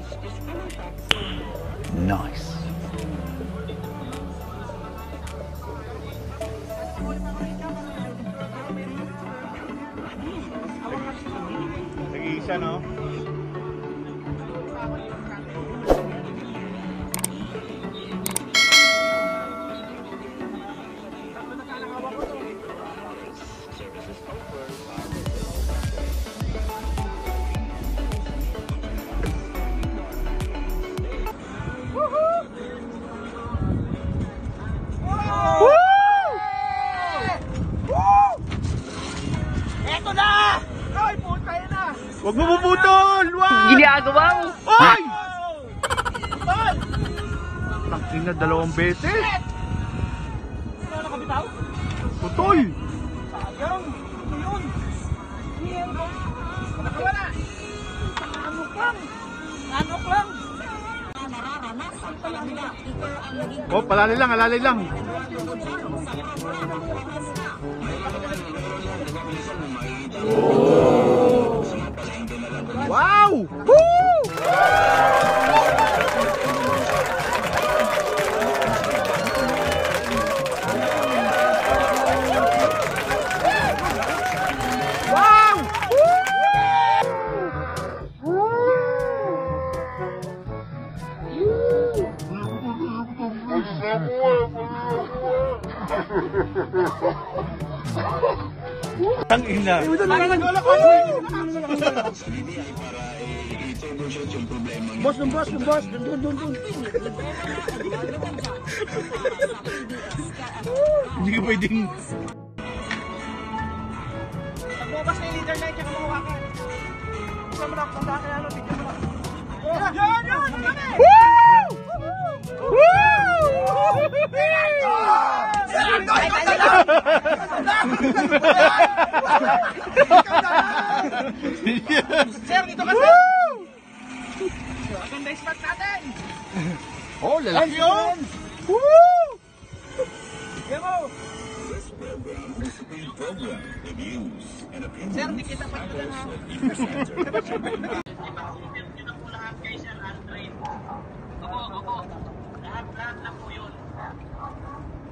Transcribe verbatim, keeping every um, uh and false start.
Nice. Nag-iisa, no? Huwag mo puputol! Wow! Ginagawa mo! Ay! Tangking na dalawang beses! Ano nakabitaw? Putol! Sayang! Ito yun! Yan! Nakawala! Anok lang! Anok lang! Oh, palalay lang, alalay lang! Wow! Woo! Wow! Ang ina. Boss, dun, boss, dun, boss, dun, dun, dun, dun. Hindi ka pwedeng... Nagbukas na yung leader na yung kakakuha ka. Isa mo na, punta ka yan, video mo na. Yan, yan, yan! Woo! Woo! Sir, dito ka, sir! Maganda yung spot natin! Oh, lalaki yun! Woo! Yan mo! Sir, di kita pa ito na. Opo, opo. Lahat, lahat lang po yun.